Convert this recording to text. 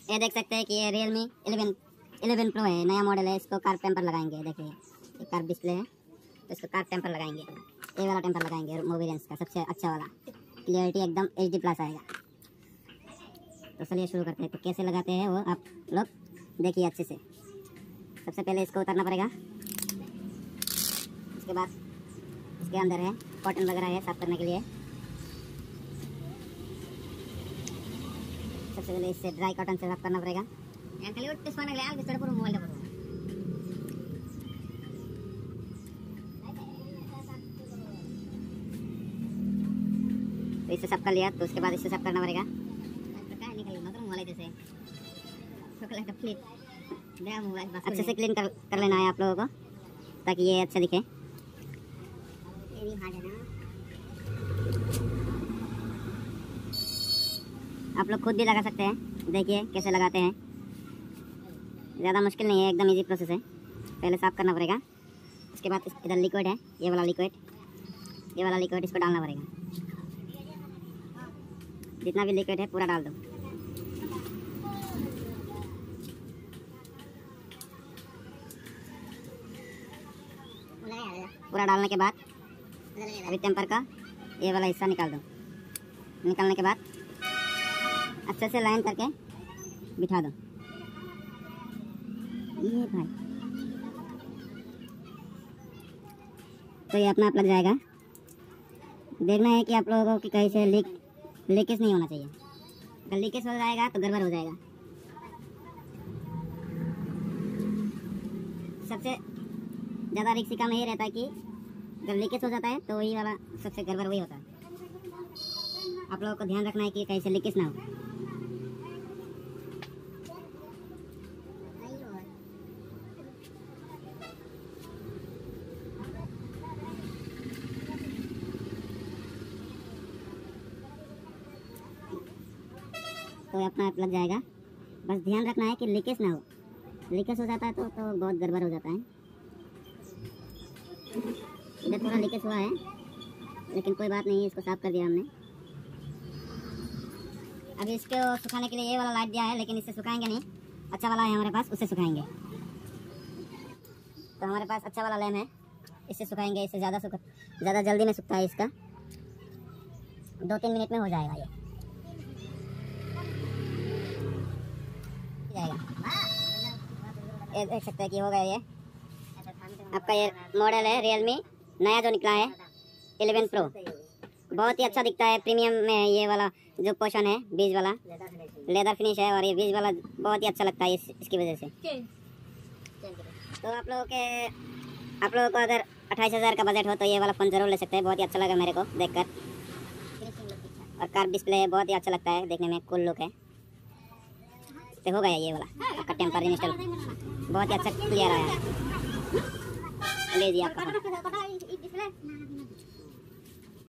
ये देख सकते हैं कि ये Realme 11 Pro है, नया मॉडल है। इसको कार्व टेम्पर लगाएंगे। देखिए ये कार्व डिस्प्ले है, तो इसको कार्व टेम्पर लगाएंगे। ये वाला टेम्पर लगाएंगे मूवी रेंज का सबसे अच्छा वाला, क्लियरिटी एकदम HD प्लस आएगा। तो चलिए शुरू करते हैं। तो कैसे लगाते हैं वो आप लोग देखिए अच्छे से। सबसे पहले इसको उतारना पड़ेगा। उसके बाद इसके अंदर है कॉटन वगैरह है साफ करने के लिए। सबसे पहले इससे ड्राई कॉटन से साफ करना पड़ेगा। तो इससे साफ कर लिया, तो उसके बाद इससे साफ करना पड़ेगा। अच्छे से क्लीन कर लेना है आप लोगों को, ताकि ये अच्छा दिखे। आप लोग खुद भी लगा सकते हैं, देखिए कैसे लगाते हैं। ज़्यादा मुश्किल नहीं है, एकदम इजी प्रोसेस है। पहले साफ करना पड़ेगा। उसके बाद इधर लिक्विड है, ये वाला लिक्विड इसको डालना पड़ेगा। जितना भी लिक्विड है पूरा डाल दो। पूरा डालने के बाद अभी टेम्पर का ये वाला हिस्सा निकाल दो। निकालने के बाद अच्छे से लाइन करके बिठा दो। ये भाई तो ये अपना आप लग जाएगा। देखना है कि आप लोगों की कहीं से लीकेज नहीं होना चाहिए। अगर लीकेज हो जाएगा तो गड़बड़ हो जाएगा। सबसे ज़्यादा रिस्की काम यही रहता है कि अगर लीकेज हो जाता है तो वही वाला सबसे गड़बड़ वही होता है। आप लोगों को ध्यान रखना है कि कहीं से लीकेज ना हो। तो अपना आप लग जाएगा। बस ध्यान रखना है कि लीकेज ना हो। लीकेज हो जाता है तो बहुत गड़बड़ हो जाता है। इधर थोड़ा लीकेज हुआ है, लेकिन कोई बात नहीं है, इसको साफ कर दिया हमने। अभी इसको सुखाने के लिए ये वाला लाइट दिया है, लेकिन इससे सुखाएंगे नहीं। अच्छा वाला है हमारे पास, उससे सुखाएंगे। तो हमारे पास अच्छा वाला लैम्प है, इससे सुखाएंगे। इससे ज़्यादा जल्दी में सूखता है। इसका 2-3 मिनट में हो जाएगा। ये देख सकते हैं कि हो गया। ये आपका ये मॉडल है Realme नया जो निकला है 11 Pro। बहुत ही अच्छा दिखता है। प्रीमियम में ये वाला जो पोर्शन है, बीज वाला लेदर फिनिश है, और ये बीज वाला बहुत ही अच्छा लगता है इसकी वजह से। तो आप लोगों को अगर 28,000 का बजट हो तो ये वाला फ़ोन ज़रूर ले सकते हैं। बहुत ही अच्छा लगा मेरे को देखकर। और कार्व डिस्प्ले है, बहुत ही अच्छा लगता है देखने में, कूल लुक है। तो हो गया ये वाला आपका टेम्पर इंस्टॉल। बहुत ही अच्छा क्लियर आया है। ले जी आपका।